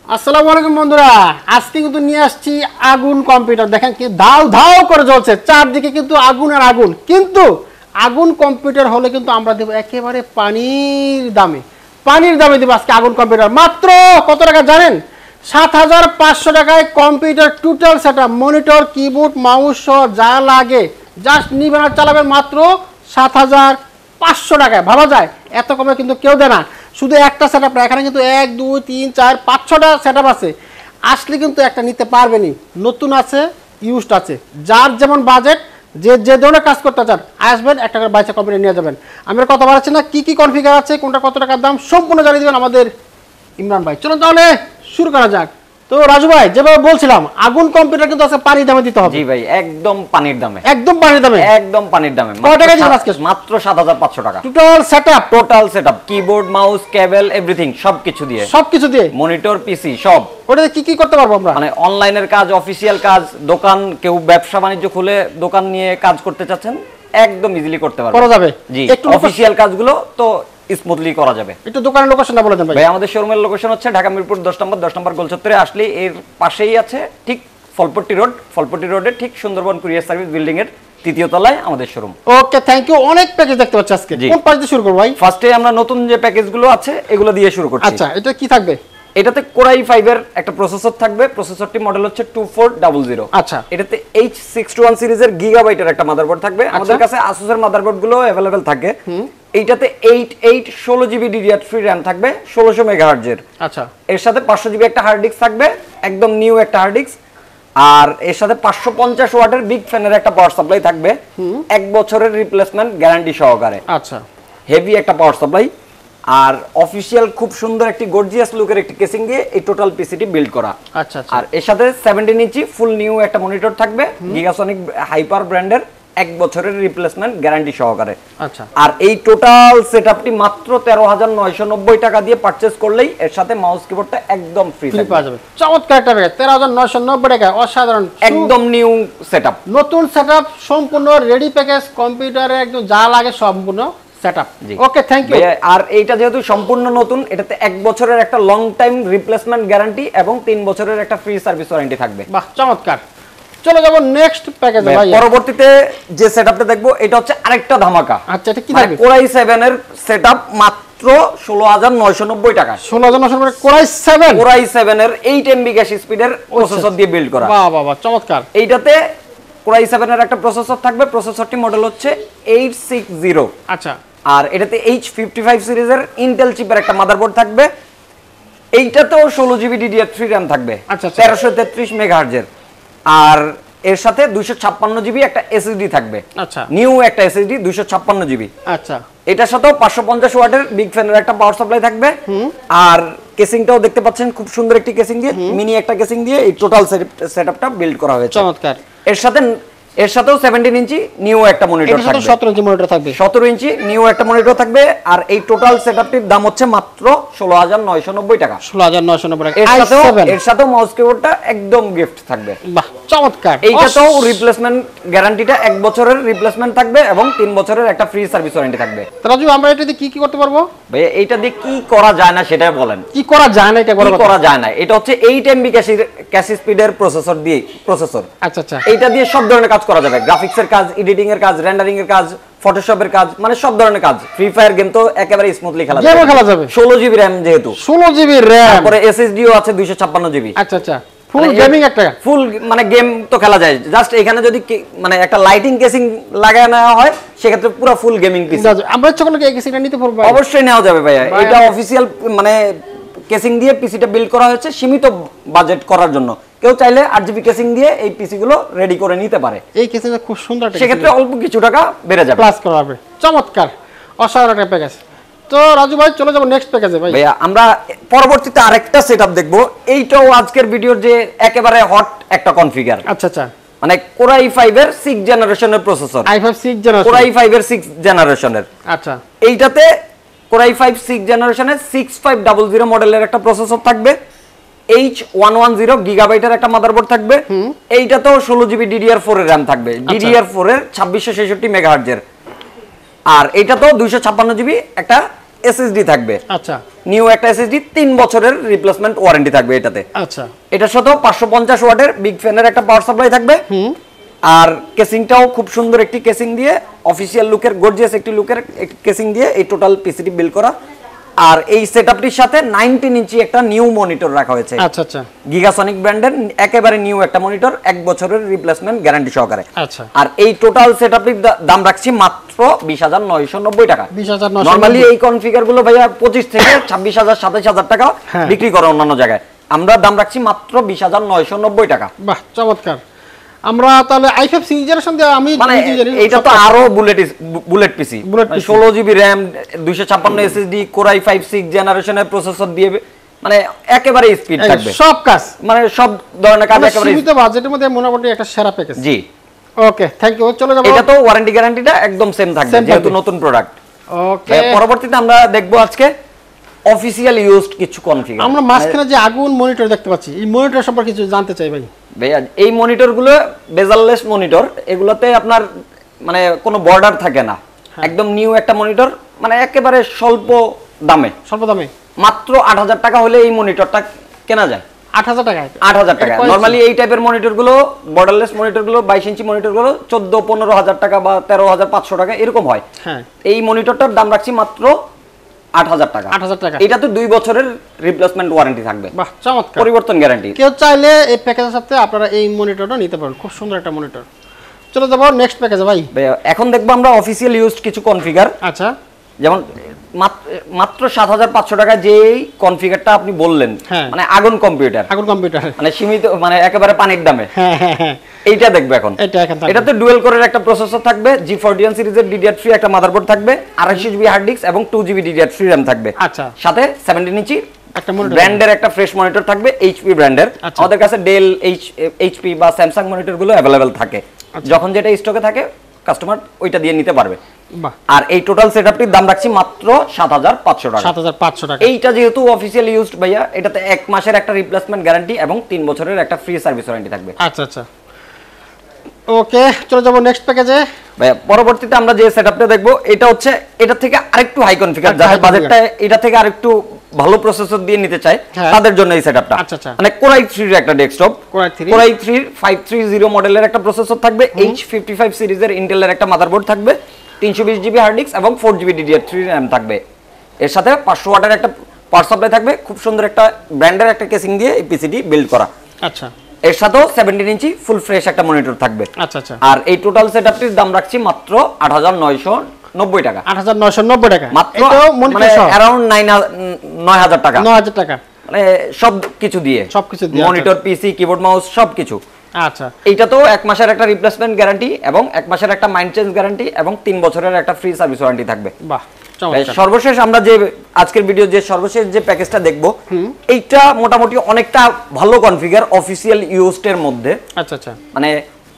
আসসালামু আলাইকুম বন্ধুরা, আজকে কিন্তু নিয়ে আসছি আগুন কম্পিউটার। দেখেন কি ধাও ধাও করে জ্বলছে, চারদিকে কিন্তু আগুন আর আগুন। কিন্তু আগুন কম্পিউটার হলে কিন্তু আমরা দেবো একেবারে পানির দামে দেবো আজকে আগুন কম্পিউটার। মাত্র কত টাকা জানেন? ৭৫০০ টাকায় computer total setup, monitor, keyboard, mouse সহ যা লাগে জাস্ট নিবেন আর চালাবেন মাত্র ৭৫০০ টাকায়। ভাবা যায় এত কমে কিন্তু কেউ দেয় না। শুধু একটা সেটআপ না, এখানে কিন্তু ১ ২ ৩ ৪ ৫ ৬টা সেটআপ আছে। আসলে কিন্তু একটা নিতে পারবেনই, নতুন আছে, ইউজড আছে। যার যেমন বাজেট, যে ধরনের কাজ করতে চান আসবেন, একটা করে বাইসা কম্পিউটার নিয়ে যাবেন। আমি আর কথা বলাচ্ছি না, কি কনফিগার আছে, কোনটা কত টাকার দাম সম্পূর্ণ জানিয়ে দেবেন আমাদের ইমরান ভাই। চলুন তাহলে শুরু করা যাক। তো রাজু ভাই, যেভাবে বলছিলাম আগুন কম্পিউটার কিন্তু আছে পানির দামে দিতে হবে। জি ভাই, একদম পানির দামে, একদম পানির দামে, একদম পানির দামে। কত টাকা দিবেন আজকে? মাত্র ৭৫০০ টাকা। Total setup, keyboard, mouse, cable, everything সবকিছু দিয়ে মনিটর, পিসি সব। ওটাতে কি করতে পারবো আমরা? মানে অনলাইনের কাজ, অফিসিয়াল কাজ, দোকান, কেউ ব্যবসা বাণিজ্য খুলে দোকান নিয়ে কাজ করতে চাচ্ছেন, একদম ইজিলি করতে পারবেন। করা যাবে। জি, অফিসিয়াল কাজগুলো তো স্মুথলি করা যাবে। একটু দোকানের লোকেশনটা বলে দেন ভাই। আমাদের শোরুমের লোকেশন হচ্ছে ঢাকা মিরপুর 10 নম্বর গোলচত্বরে আসলে এর পাশেই আছে ঠিক ফলপট্টি রোডে ঠিক সুন্দরবন কুরিয়ার সার্ভিস বিল্ডিং এর ৩য় তলায় আমাদের শোরুম। Okay, thank you. অনেক প্যাকেজ দেখতে পাচ্ছি আজকে। কোন পাশ দিয়ে শুরু করব ভাই? ফার্স্টে আমরা নতুন যে প্যাকেজগুলো আছে এগুলো দিয়ে শুরু করছি। আচ্ছা, এটা কি থাকবে? এটাতে Core i5 এর একটা প্রসেসর থাকবে। প্রসেসরটি মডেল হচ্ছে 2400। আচ্ছা। এটাতে H621 সিরিজের গিগাবাইটের একটা মাদারবোর্ড থাকবে। আমাদের কাছে Asus এর মাদারবোর্ড গুলো अवेलेबल থাকে। এইটাতে 88 GB DDR3 RAM থাকবে 1600 মেগাহার্টজ এর। আচ্ছা। এর সাথে 500 GB একটা হার্ড ডিস্ক থাকবে, একদম নিউ একটা হার্ড ডিস্ক। আর এর সাথে 550 ওয়াটের বিগ ফ্যানের একটা পাওয়ার সাপ্লাই থাকবে, 1 বছরের রিপ্লেসমেন্ট গ্যারান্টি সহকারে। আচ্ছা। হেভি একটা পাওয়ার সাপ্লাই। আর অফিশিয়াল খুব সুন্দর একটি গর্জিয়াস লুকের একটি কেসিং দিয়ে এই টোটাল পিসিটি বিল্ড করা। আচ্ছা। আর এর সাথে 17 ইঞ্চি ফুল নিউ একটা মনিটর থাকবে, গিগাসনিক হাইপার ব্র্যান্ডের, 1 বছরের রিপ্লেসমেন্ট গ্যারান্টি সহকারে। আচ্ছা। আর এই টোটাল সেটআপটি মাত্র ১৩৯৯০ টাকা দিয়ে পারচেজ করলেই এর সাথে মাউস কিবোর্ডটা একদম ফ্রি পাওয়া যাবে। চমৎকার একটা প্যাকেজ, ১৩৯৯০ টাকা, অসাধারণ, একদম নিউ সেটআপ, নতুন সেটআপ, সম্পূর্ণ রেডি প্যাকেজ, কম্পিউটারে একদম যা লাগে সম্পূর্ণ সেটআপ। Okay, thank you. আর এইটা যেহেতু সম্পূর্ণ নতুন, এটাতে 1 বছরের একটা লং টাইম রিপ্লেসমেন্ট গ্যারান্টি এবং 3 বছরের একটা ফ্রি সার্ভিস ওয়ারেন্টি থাকবে। বাহ, চমৎকার। চলে যাব নেক্সট প্যাকেজে ভাই। পরবর্তীতে যে সেটআপটা দেখবো এটা হচ্ছে আরেকটা ধামাকা। আচ্ছা, এটা কি থাকবে? Core i7 এর সেটআপ মাত্র ১৬৯৯০ টাকা। ১৬৯৯০ Core i7 এর 8 MB ক্যাশ স্পিডের প্রসেসর দিয়ে বিল্ড করা। বাহ বাহ বাহ, চমৎকার। এইটাতে Core i7 এর একটা প্রসেসর থাকবে। প্রসেসরটি মডেল হচ্ছে 860। আচ্ছা। আর এটাতে H55 সিরিজের ইন্টেল চিপের একটা মাদারবোর্ড থাকবে। এইটাতেও 16 GB DDR3 RAM থাকবে, 1333 মেগাহার্টজের। আর এর সাথে 256 GB একটা SSD থাকবে। আচ্ছা। নিউ একটা SSD 256 GB। আচ্ছা। এটার সাথেও 550 ওয়াটের বিগ ফ্যানের একটা পাওয়ার সাপ্লাই থাকবে। আর কেসিংটাও দেখতে পাচ্ছেন খুব সুন্দর একটি কেসিং দিয়ে, মিনি একটা কেসিং দিয়ে এই টোটাল সেটআপটা বিল্ড করা হয়েছে। চমৎকার। এর সাথেও 17 ইঞ্চি নিউ একটা মনিটর থাকবে। 17 ইঞ্চি মনিটর থাকবে। 17 ইঞ্চি নিউ একটা মনিটর থাকবে। আর এই টোটাল সেটআপটির দাম হচ্ছে মাত্র ১৬৯৯০ টাকা। ১৬৯৯০ টাকা। এর সাথেও মাউস কিবোর্ডটা একদম গিফট থাকবে। বাহ, চমৎকার। এইটাতেও রিপ্লেসমেন্ট গ্যারান্টিটা 1 বছরের রিপ্লেসমেন্ট থাকবে এবং 3 বছরের একটা ফ্রি সার্ভিস ওয়ারেন্টি থাকবে। রাজু, আমরা এটা দিয়ে কি করতে পারবো? ভাই, এইটা দিয়ে কি করা যায় না সেটাই বলেন। কি করা যায় না এটা বড় কথা। করা যায় না, এটা হচ্ছে 8 MB ক্যাশ স্পিডের প্রসেসর। আচ্ছা আচ্ছা। এইটা দিয়ে সব ধরনের কাজ করা যাবে, গ্রাফিক্সের কাজ, এডিটিং এর কাজ, রেন্ডারিং এর কাজ, ফটোশপের কাজ, মানে সব ধরনের কাজ। ফ্রি ফায়ার গেম তো একেবারে স্মুথলি খেলা যাবে। 16 GB RAM যেহেতু, 16 GB RAM, তারপরে SSDও আছে 256 GB। আচ্ছা আচ্ছা। ফুল গেমিং একটা, ফুল মানে গেম তো খেলা যায়। জাস্ট এখানে যদি মানে একটা লাইটিং কেসিং লাগায় নেওয়া হয় সেক্ষেত্রে পুরো ফুল গেমিং পিসি। আমরা সকলে কি এই কেসিংটা নিতে পারবো? অবশ্যই নেওয়া যাবে ভাইয়া। এটা অফিশিয়াল মানে কেসিং দিয়ে পিসিটা বিল্ড করা হয়েছে সীমিত বাজেট করার জন্য। কেউ চাইলে 8GB কেসিং দিয়ে এই পিসি গুলো রেডি করে নিতে পারে। এই কেসিংটা খুব সুন্দর, সেক্ষেত্রে অল্প কিছু টাকা বেড়ে যাবে, প্লাস করা হবে। চমৎকার, অসাধারণ একটা প্যাকেজ। তো রাজু ভাই, চলে যাবো নেক্সট প্যাকেজে ভাই। ভাইয়া, আমরা পরবর্তীতে আরেকটা সেটআপ দেখবো। এইটাও আজকের ভিডিওর যে একেবারে হট একটা কনফিগার। আচ্ছা আচ্ছা। মানে Core i5 এর 6 জেনারেশনের processor. i5 6 generation. Core i5 এর 6 জেনারেশনের। আচ্ছা। এইটাতে Core i5 6 জেনারেশনের 6500 মডেলের একটা প্রসেসর থাকবে। H110 গিগাবাইটের একটা মাদারবোর্ড থাকবে। এইটাতেও 16 GB DDR4 এর RAM থাকবে, DDR4 এর 2666 মেগাহার্টজের। আর এইটাতেও 256 GB একটা এসএসডি থাকবে। আচ্ছা, নিউ একটা এসএসডি 3 বছরের রিপ্লেসমেন্ট ওয়ারেন্টি থাকবে এটাতে। আচ্ছা, এটার সাথেও 550 ওয়াটের বিগ ফ্যানের একটা পাওয়ার সাপ্লাই থাকবে। আর কেসিংটাও খুব সুন্দর একটি কেসিং দিয়ে, অফিশিয়াল লুকের গর্জিয়াস একটি লুকের কেসিং দিয়ে এই টোটাল পিসিটি বিল্ড করা। আর এই সেটআপটির সাথে 19 ইঞ্চি একটা নিউ মনিটর রাখা হয়েছে। আচ্ছা আচ্ছা, গিগাসনিক ব্র্যান্ডের একেবারে নিউ একটা মনিটর, 1 বছরের রিপ্লেসমেন্ট গ্যারান্টি সহকারে। আচ্ছা, আর এই টোটাল সেটআপটির দাম রাখছি মাত্র 20,990 টাকা। 20,990। নরমালি এই কনফিগার গুলো ভাইয়া 25 থেকে 26,000 27,000 টাকা বিক্রি করে অন্যান্য জায়গায়, আমরা দাম রাখছি মাত্র 20,990 টাকা। বাহ, চমৎকার। আমরা তাহলে i5 সিরিজ জেনারেশন দিয়ে আমি মানে এটা তো আরো bullet PC, 16 GB RAM, 256 SSD, core i5 6 জেনারেশনের প্রসেসর দিয়ে, মানে একেবারে স্পিড থাকবে সব কাজ, মানে সব ধরনের কাজ একেবারে সীমিত বাজেটের মধ্যে মোটামুটি একটা সেরা প্যাকেজ। জি, ওকে, থ্যাংক ইউ। চলে যাব। এটা তো ওয়ারেন্টি গ্যারান্টিটা একদম সেম থাকবে যেহেতু নতুন প্রোডাক্ট। ওকে, পরবর্তীতে আমরা দেখব আজকে অফিশিয়াল ইউজড কিছু কনফিগার। আমরা মাঝখানে যে আগুন মনিটর দেখতে পাচ্ছি, এই মনিটর সম্পর্কে কিছু জানতে চাই ভাই। ভাইয়া এই মনিটরগুলো বেজাললেস মনিটর, এগুলোতে আপনার মানে কোনো বর্ডার থাকে না, একদম নিউ একটা মনিটর, মানে একেবারে স্বল্প দামে মাত্র 8,000 টাকা হলে এই মনিটরটা কেনা যায়। 8,000 টাকা। নরমালি এই টাইপের মনিটরগুলো, বর্ডারলেস মনিটরগুলো, 22 ইঞ্চি মনিটরগুলো 14-15,000 টাকা বা 13,500 টাকা এরকম হয়। এই মনিটরটার দাম রাখছি মাত্র 8,000 টাকা। এটা তো 2 বছরের রিপ্লেসমেন্ট ওয়ারেন্টি থাকবে। বাহ, চমৎকার, পরিবর্তন গ্যারান্টি। কেউ চাইলে এই প্যাকেজের সাথে আপনারা এই মনিটরটা নিতে পারেন, খুব সুন্দর একটা মনিটর। চলে যাব নেক্সট প্যাকেজে ভাই। এখন দেখবো আমরা অফিশিয়াল ইউজড কিছু কনফিগার। আচ্ছা, যেমন মাত্র 7,500 টাকা যেই কনফিগারটা আপনি বললেন, মানে আগুন কম্পিউটার মানে সীমিত, মানে একেবারে পানির দামে, এইটা দেখবে এখন। এটাতে ডুয়েল কোরের একটা প্রসেসর থাকবে, G41 সিরিজের DDR3 একটা মাদারবোর্ড থাকবে, 256 জিবি হার্ড ডিস্ক এবং 2 জিবি DDR3 RAM থাকবে। আচ্ছা, সাথে 17 ইঞ্চি একটা ব্র্যান্ডের একটা ফ্রেশ মনিটর থাকবে, HP ব্র্যান্ডের। আমাদের কাছে ডেল, HP বা স্যামসাং মনিটর গুলো अवेलेबल থাকে, যখন যেটা স্টকে থাকে কাস্টমার ওইটা দিয়ে নিতে পারবে। আর এই টোটাল সেটআপটির দাম রাখছি মাত্র 7,500 টাকা। 7,500 টাকা। এইটা যেহেতু অফিশিয়াল ইউজড ভাইয়া, এটাতে 1 মাসের একটা রিপ্লেসমেন্ট গ্যারান্টি এবং 3 বছরের একটা ফ্রি সার্ভিস ওয়ারেন্টি থাকবে। আচ্ছা আচ্ছা, ওকে, চলে যাব নেক্সট প্যাকেজে ভাইয়া। পরবর্তীতে আমরা যে সেটআপটা দেখব এটা হচ্ছে এটা থেকে আরেকটু হাই কনফিগার, যাদের বাজেটটা এটা থেকে আরেকটু ভালো প্রসেসর দিয়ে নিতে চায় তাদের জন্য এই সেটআপটা। মানে কোর i3 এর একটা ডেস্কটপ, কোর i3 530 মডেলের একটা প্রসেসর থাকবে, H55 সিরিজের ইন্টেলের একটা মাদারবোর্ড থাকবে, 320 জিবি হার্ড ডিস্ক এবং 4 জিবি DDR3 RAM থাকবে। এর সাথে 500 ওয়াটের একটা পাওয়ার সাপ্লাই থাকবে, খুব সুন্দর একটা ব্র্যান্ডের একটা কেসিং দিয়ে এই পিসিটি বিল্ড করা। আচ্ছা, এর সাথেও 17 ইঞ্চি ফুল ফ্রেশ একটা মনিটর থাকবে। আচ্ছা আচ্ছা। আর এই টোটাল সেটআপটির দাম রাখছি মাত্র 8,990 টাকা। 8,990 টাকা মাত্র, মানে अराउंड 9,000 টাকা। 9,000 টাকা, মানে সবকিছু দিয়ে, মনিটর, পিসি, কিবোর্ড, মাউস সবকিছু। আচ্ছা, এইটা তো 1 মাসের একটা রিপ্লেসমেন্ট গ্যারান্টি এবং 1 মাসের একটা মাইন্ড চেঞ্জ গ্যারান্টি এবং 3 বছরের একটা ফ্রি সার্ভিস ওয়ারেন্টি থাকবে। বাহ, সর্বশেষ আমরা যে আজকের ভিডিও যে সর্বশেষ যে প্যাকেজটা দেখবো, এইটা মোটামুটি অনেকটা ভালো কনফিগার অফিশিয়াল ইউজড এর মধ্যে। আচ্ছা আচ্ছা, মানে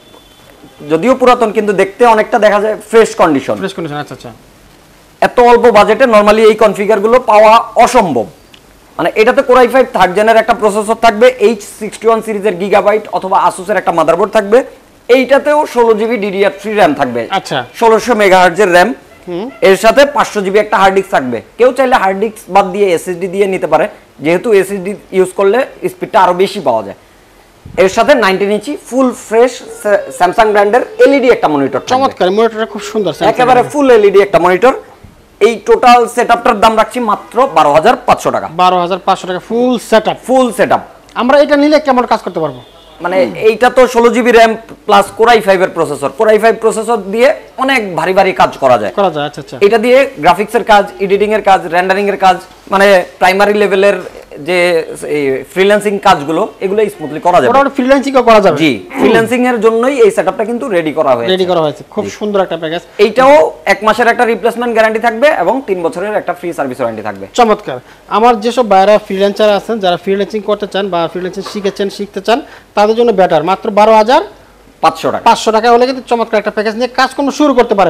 যদিও পুরাতন কিন্তু দেখতে অনেকটা দেখা যায় ফ্রেশ কন্ডিশন। আচ্ছা আচ্ছা, এত অল্প বাজেটে নরমালি এই কনফিগার গুলো পাওয়া অসম্ভব। মানে এটাতে কোর i5 থার্ড জেনের একটা প্রসেসর থাকবে, H61 সিরিজের গিগাবাইট অথবা আসুসের একটা মাদারবোর্ড থাকবে, এইটাতেও 16 জিবি DDR3 RAM থাকবে। আচ্ছা, 1600 মেগাহার্টজের RAM। এর সাথে 500 জিবি একটা হার্ড ডিস্ক থাকবে। কেউ চাইলে হার্ড ডিস্ক বাদ দিয়ে এসএসডি দিয়ে নিতে পারে, যেহেতু এসএসডি ইউজ করলে স্পিডটা আরো বেশি পাওয়া যায়। এর সাথে 19 ইঞ্চি ফুল ফ্রেশ স্যামসাং ব্র্যান্ডের এলইডি একটা মনিটর। চমৎকার, মনিটরটা খুব সুন্দর, একেবারে ফুল এলইডি একটা মনিটর। এই টোটাল সেটআপটার দাম রাখছি মাত্র 12,500 টাকা। 12,500 টাকা ফুল সেটআপ। আমরা এটা নিলে কেমন কাজ করতে পারবো? মানে এইটা তো 16 GB RAM plus core i5 এর প্রসেসর, কোর i5 প্রসেসর দিয়ে অনেক ভারী ভারী কাজ করা যায়। আচ্ছা আচ্ছা, এটা দিয়ে গ্রাফিক্সের কাজ, এডিটিং এর কাজ, রেন্ডারিং এর কাজ, মানে প্রাইমারি লেভেলের যে ফ্রিল্যান্সিং কাজগুলো এগুলো স্মুথলি করা যাবে। ওটা ফ্রিল্যান্সিংও করা যাবে। জি, ফ্রিল্যান্সিং এর জন্যই এই সেটআপটা কিন্তু রেডি করা হয়েছে। খুব সুন্দর একটা প্যাকেজ। এইটাও 1 মাসের একটা রিপ্লেসমেন্ট গ্যারান্টি থাকবে এবং 3 বছরের একটা ফ্রি সার্ভিস ওয়ারেন্টি থাকবে। চমৎকার। আমার যেসব বাইরে ফ্রিল্যান্সার আছেন, যারা ফ্রিল্যান্সিং করতে চান বা ফ্রিল্যান্সিং শিখতে চান, তাদের জন্য বেটার। মাত্র 12,500 টাকা হলে কিন্তু চমৎকার একটা প্যাকেজ নিয়ে কাজকর্ম শুরু করতে পারেন।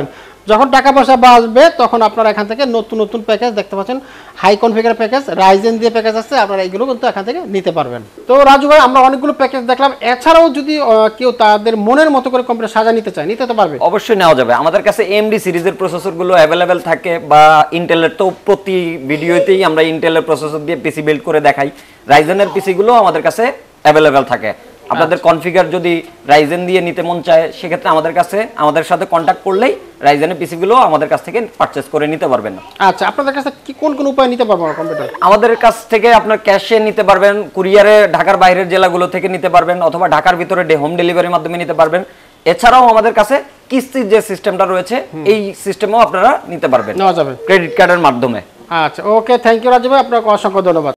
যখন টাকা পয়সা বাঁচবে তখন আপনারা এখান থেকে নতুন নতুন প্যাকেজ দেখতে পাচ্ছেন, হাই কনফিগার প্যাকেজ, রাইজেন দিয়ে প্যাকেজ আছে, আপনারা এইগুলো কিন্তু এখান থেকে নিতে পারবেন। তো রাজু ভাই আমরা অনেকগুলো প্যাকেজ দেখলাম, এছাড়াও যদি কেউ তাদের মনের মতো করে কম্পিউটার সাজা নিতে চায়, নিতে তো পারবে? অবশ্যই নেওয়া যাবে। আমাদের কাছে AMD সিরিজের প্রসেসরগুলো অ্যাভেলেবেল থাকে, বা ইন্টেলের তো প্রতি ভিডিওতেই আমরা ইন্টেলের প্রসেসর দিয়ে পিসি বিল্ড করে দেখাই। রাইজেনের পিসিগুলো আমাদের কাছে অ্যাভেলেবেল থাকে। আপনাদের কনফিগার যদি রাইজেন দিয়ে নিতে মন চায়, সেক্ষেত্রে আমাদের সাথে কন্ট্যাক্ট করলেই রাইজেনের পিসিগুলো আমাদের কাছ থেকে পারচেজ করে নিতে পারবেন। আচ্ছা, আপনাদের কাছে কি কোন কোন উপায় নিতে পারবো কম্পিউটার? আমাদের কাছ থেকে আপনার ক্যাশে নিতে পারবেন, কুরিয়ারে ঢাকার বাইরের জেলাগুলো থেকে নিতে পারবেন, অথবা ঢাকার ভিতরে হোম ডেলিভারির মাধ্যমে নিতে পারবেন। এছাড়াও আমাদের কাছে কিস্তির যে সিস্টেমটা রয়েছে, এই সিস্টেমেও আপনারা নিতে পারবেন, নেওয়া যাবে ক্রেডিট কার্ডের মাধ্যমে। আচ্ছা, ওকে, থ্যাংক ইউ রাজু ভাই, আপনাকে অসংখ্য ধন্যবাদ।